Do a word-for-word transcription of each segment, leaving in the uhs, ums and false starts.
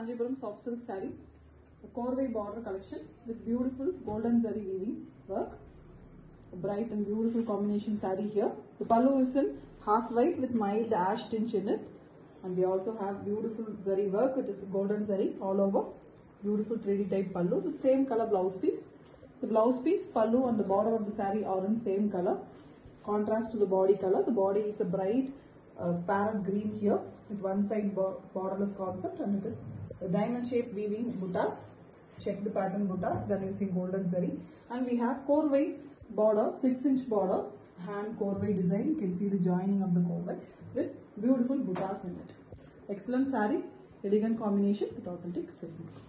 Kanjipuram soft silk saree, a Korvai border collection with beautiful golden zari weaving work. A bright and beautiful combination saree here. The pallu is in half white with mild ash tinge in it, and we also have beautiful zari work. It is golden zari all over. Beautiful three D type pallu with same color blouse piece. The blouse piece, pallu and the border of the saree are in same color. Contrast to the body color. The body is a bright uh, parrot green here with one side borderless concept, and it is a diamond shaped weaving buttas, checked pattern buttas done using golden zari. And we have Korvai border, six inch border, hand Korvai design. You can see the joining of the Korvai with beautiful buttas in it. Excellent saree, elegant combination with authentic silk.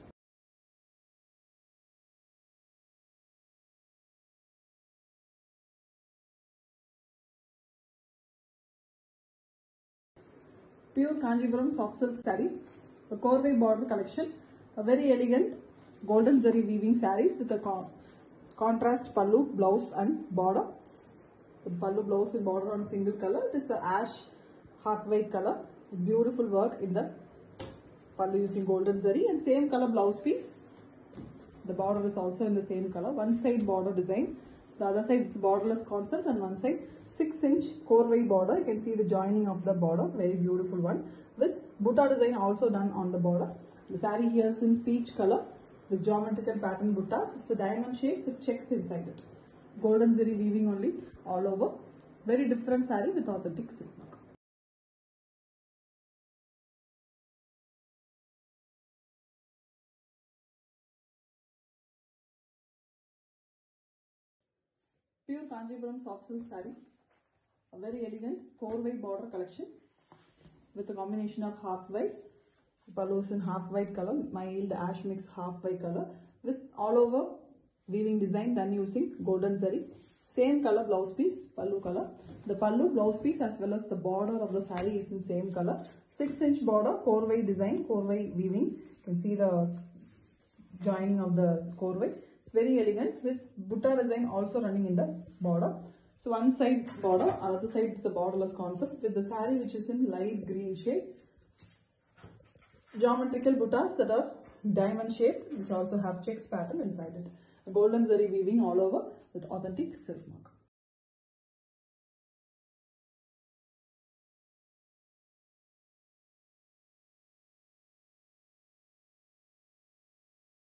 Pure Kanjipuram soft silk saree, a Korvai border collection, a very elegant golden zari weaving sarees with a con contrast pallu, blouse and border. The pallu, blouse and border on single color. It is the ash half white color. Beautiful work in the pallu using golden zari and same color blouse piece. The border is also in the same color. One side border design. The other side is borderless concept, and one side six inch Korvai border. You can see the joining of the border, very beautiful one with butta design also done on the border. The saree here is in peach color with geometrical pattern buttas. It's a diamond shape with checks inside it. Golden zari weaving only all over. Very different saree with authentic silk. Pure Kanjipuram soft silk saree, a very elegant Korvai border collection with a combination of half white, pallu in half white color, mild ash mix half white color with all over weaving design done using golden zari. Same color blouse piece, pallu color. The pallu, blouse piece as well as the border of the saree is in same color. six inch border, Korvai design, Korvai weaving. You can see the joining of the Korvai. It's very elegant with butta design also running in the border. So one side border, other side is a borderless concept with the saree which is in light green shade. Geometrical buttas that are diamond shaped, which also have checks pattern inside it. A golden zari weaving all over with authentic silk.